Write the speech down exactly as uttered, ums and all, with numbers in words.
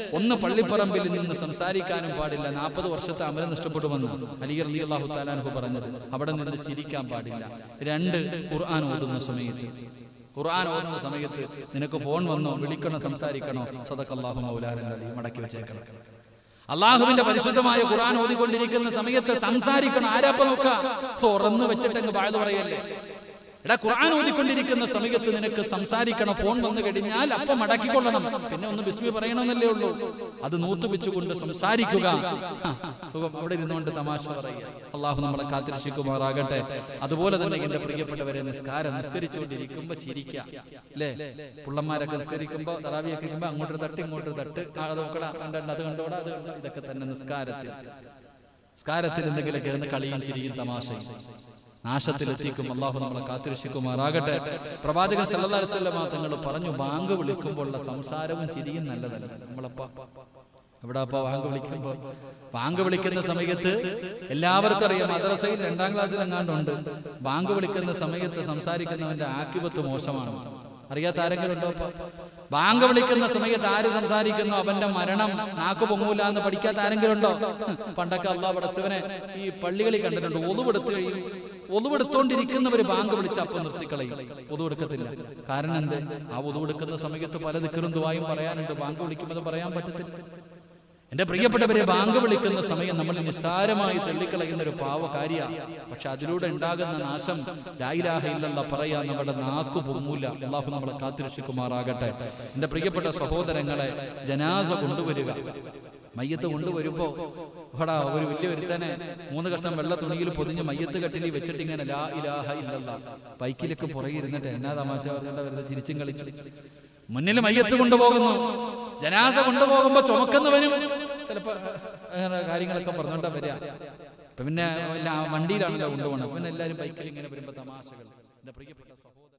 ഒന്ന് പള്ളിപ്പറമ്പിൽ നിന്ന് സംസാരിക്കാനും പാടില്ല. നാൽപ്പത് വർഷത്തെ അമരം നഷ്ടപ്പെടുമെന്ന് അലി റളിയല്ലാഹു തആല അൻഹു പറഞ്ഞത്. അവിടെ നിന്ന് ചിരിക്കാൻ പാടില്ല. രണ്ട്, ഖുർആൻ ഓതുന്ന സമയത്ത് ഖുർആൻ ഓതുന്ന സമയത്ത് നിനക്ക് ഫോൺ വന്നോ, വിളിക്കണോ, സംസാരിക്കണോ, സദഖല്ലാഹു മൗലാനൽ അലീം, മടക്കി വെച്ചേക്കണം. അള്ളാഹുവിന്റെ പരിശുദ്ധമായ ഖുർആൻ ഓതിക്കൊണ്ടിരിക്കുന്ന സമയത്ത് സംസാരിക്കണം. ആരാപ്പ നോക്കാം, തുറന്നു വെച്ചിട്ടങ്ങ് വാഴ്ന്നു പറയല്ലേ. എടാ, ഖുർആൻ ഓതിക്കൊണ്ടിരിക്കുന്ന സമയത്ത് നിനക്ക് സംസാരിക്കണം. ഫോൺ വന്നു കഴിഞ്ഞാൽ അപ്പം മടക്കിക്കൊള്ളണം. പിന്നെ ഒന്ന് ബിസ്മി പറയണമെന്നല്ലേ ഉള്ളൂ. അത് നൂത്തു വെച്ചുകൊണ്ട് സംസാരിക്കുക. സുഖം അവിടെ ഇരുന്നുകൊണ്ട് തമാശ പറയുക. അള്ളാഹു നമ്മളെ കാത്തിരക്ഷിക്കുമാറാകട്ടെ. അതുപോലെ തന്നെ എന്റെ പ്രിയപ്പെട്ടവരെ, നിസ്കാരം നിസ്കരിച്ചുകൊണ്ടിരിക്കുമ്പോ ചിരിക്കുക അല്ലേ. പുള്ളന്മാരൊക്കെ നിസ്കരിക്കുമ്പോ തറാവിയൊക്കെ ഇരിക്കുമ്പോ അങ്ങോട്ടൊരു തട്ട് ഇങ്ങോട്ടൊരു തട്ട്, അത് നോക്കടാ, അത് കണ്ടോടാ, അത് കണ്ടോ. ഇതൊക്കെ തന്നെ നിസ്കാരത്തിൽ നിസ്കാരത്തിൽ എന്തെങ്കിലുമൊക്കെ ഇരുന്ന് കളിയും ചിരിയും തമാശയും നാശത്തിലെത്തിക്കും. അള്ളാഹു നമ്മളെ കാത്തിരക്ഷിക്കുമാറാകട്ടെ. പ്രവാചകൻ സല്ലല്ലാഹു അലൈഹി വസല്ലം തങ്ങൾ പറഞ്ഞു, ബാങ്ക് വിളിക്കുമ്പോഴുള്ള സംസാരവും ചിരിയും നല്ലതല്ല. നമ്മളപ്പ എവിടെ അപ്പ ബാങ്ക് വിളിക്കുമ്പോ ബാങ്ക് വിളിക്കുന്ന സമയത്ത് എല്ലാവർക്കും അറിയാം, മദ്രസയിൽ രണ്ടാം ക്ലാസ്സിൽ എങ്ങാണ്ടുണ്ട്, ബാങ്ക് വിളിക്കുന്ന സമയത്ത് സംസാരിക്കുന്നവന്റെ ആക്കിബത്ത് മോശമാണ്. അറിയാത്ത ആരെങ്കിലും ഉണ്ടോ? ബാങ്ക് വിളിക്കുന്ന സമയത്ത് ആര് സംസാരിക്കുന്നു അവന്റെ മരണം നാക്ക് പൊങ്ങൂല എന്ന് പഠിക്കാത്ത ആരെങ്കിലും ഉണ്ടോ? പണ്ടൊക്കെ അള്ളാഹ് പടച്ചവനെ ഈ പള്ളികളിൽ കണ്ടിട്ടുണ്ട്. ഒതുവെടുത്ത് കഴിയും, ഒതുവെടുത്തോണ്ടിരിക്കുന്നവര് ബാങ്ക് വിളിച്ച് അപ്പം നിർത്തിക്കളയും, ഒതുവെടുക്കത്തില്ല. കാരണം എന്ത്? ആ ഒതുവെടുക്കുന്ന സമയത്ത് പല ദിക്റും ദുആയും പറയാനുണ്ട്. ബാങ്ക് വിളിക്കുമ്പോൾ പറയാൻ പറ്റത്തില്ല. എന്റെ പ്രിയപ്പെട്ടവരെ, ബാങ്ക് വിളിക്കുന്ന സമയം നമ്മൾ നിസ്സാരമായി തള്ളിക്കളയുന്ന ഒരു പാവകാരിയാണ്. പക്ഷെ അതിലൂടെ ഉണ്ടാകുന്ന നാശം ലാ ഇലാഹ ഇല്ലല്ലാഹ് പറയാ നമ്മുടെ നാക്കു പൊങ്ങൂല. അല്ലാഹു നമ്മളെ കാത്തിരക്ഷിക്കുമാറാകട്ടെ. എന്റെ പ്രിയപ്പെട്ട സഹോദരങ്ങളെ, ജനാസ കൊണ്ടുവരിക, മയ്യത്ത് കൊണ്ടുവരുമ്പോ ഹടാ ഒരു വലിയ ഒരുത്തനെ മൂന്ന് കഷ്ണം വെള്ള തുണിയിൽ പൊതിഞ്ഞ് മയ്യത്ത് കട്ടിലി വെച്ചിട്ട് ഇങ്ങനെ ലാ ഇലാഹ ഇല്ലല്ലാഹ് ബൈക്കിലൊക്കെ പുറകെ ഇരുന്നിട്ട് എന്നാ തമാശ പറഞ്ഞിട്ട് വെറുതെ ചിരിച്ചും കളിച്ചു. മുന്നിൽ മയ്യത്ത് കൊണ്ടുപോകുന്നു, ജനാസ കൊണ്ടുപോകുമ്പോ ചുമക്കുന്നവനും ചിലപ്പോ അങ്ങനെ കാര്യങ്ങളൊക്കെ പറഞ്ഞോണ്ടാ വരിക. പിന്നെ വണ്ടിയിലാണല്ലോ കൊണ്ടുപോകണം. പിന്നെ എല്ലാവരും ബൈക്കിൽ ഇങ്ങനെ വരുമ്പോ തമാശകൾ. എന്റെ പ്രിയപ്പെട്ട സഹോദരൻ